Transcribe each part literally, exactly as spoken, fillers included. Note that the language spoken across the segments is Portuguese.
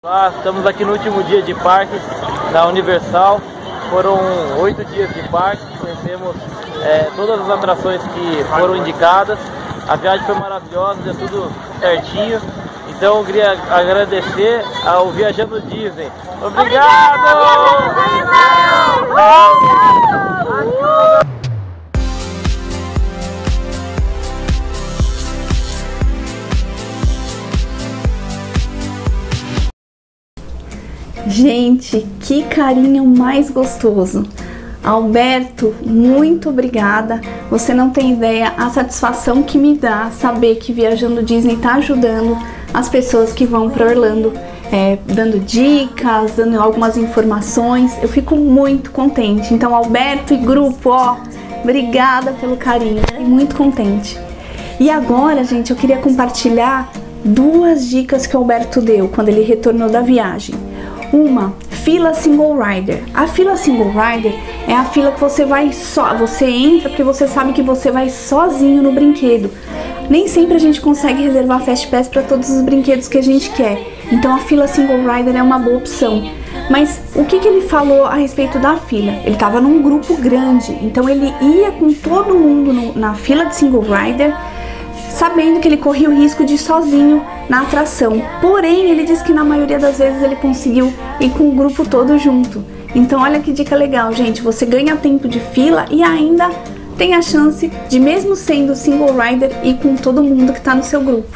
Olá, estamos aqui no último dia de parque na Universal. Foram oito dias de parque, conhecemos é, todas as atrações que foram indicadas. A viagem foi maravilhosa, deu tudo certinho. Então eu queria agradecer ao Viajando Disney. Obrigado! Gente, que carinho mais gostoso! Alberto, muito obrigada. Você não tem ideia a satisfação que me dá saber que Viajando Disney está ajudando as pessoas que vão para Orlando, é, dando dicas, dando algumas informações. Eu fico muito contente. Então, Alberto e grupo, ó, obrigada pelo carinho. Fiquei muito contente. E agora, gente, eu queria compartilhar duas dicas que o Alberto deu quando ele retornou da viagem. Uma, fila single rider. A fila single rider é a fila que você vai só, você entra porque você sabe que você vai sozinho no brinquedo. Nem sempre a gente consegue reservar Fast Pass para todos os brinquedos que a gente quer. Então a fila single rider é uma boa opção. Mas o que, que ele falou a respeito da fila? Ele estava num grupo grande, então ele ia com todo mundo no, na fila de single rider, sabendo que ele corria o risco de ir sozinho na atração. Porém, ele disse que na maioria das vezes ele conseguiu ir com o grupo todo junto. Então olha que dica legal, gente. Você ganha tempo de fila e ainda tem a chance de, mesmo sendo single rider, ir com todo mundo que está no seu grupo.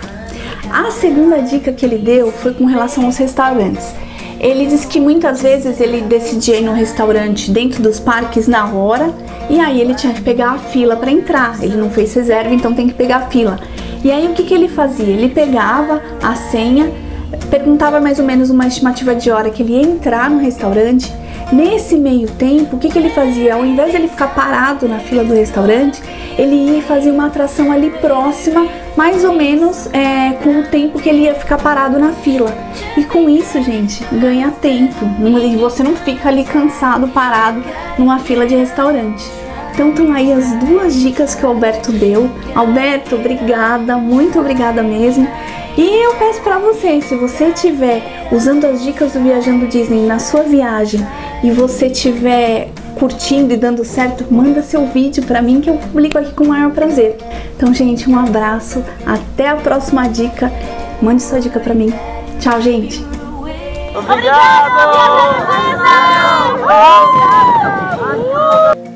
A segunda dica que ele deu foi com relação aos restaurantes. Ele disse que muitas vezes ele decidia ir no restaurante dentro dos parques na hora e aí ele tinha que pegar a fila para entrar. Ele não fez reserva, então tem que pegar a fila. E aí o que, que ele fazia? Ele pegava a senha, perguntava mais ou menos uma estimativa de hora que ele ia entrar no restaurante. Nesse meio tempo, o que, que ele fazia? Ao invés de ele ficar parado na fila do restaurante, ele ia fazer uma atração ali próxima, mais ou menos é, com o tempo que ele ia ficar parado na fila. E com isso, gente, ganha tempo. E você não fica ali cansado, parado numa fila de restaurante. Então estão aí as duas dicas que o Alberto deu. Alberto, obrigada, muito obrigada mesmo. E eu peço para você, se você estiver usando as dicas do Viajando Disney na sua viagem e você estiver curtindo e dando certo, manda seu vídeo para mim que eu publico aqui com o maior prazer. Então, gente, um abraço, até a próxima dica. Mande sua dica para mim. Tchau, gente. Obrigado! Obrigado!